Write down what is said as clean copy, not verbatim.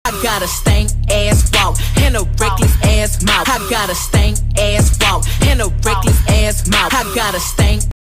I got a stank ass walk and a reckless ass mouth. I got a stank ass walk and a reckless ass mouth. I got a stank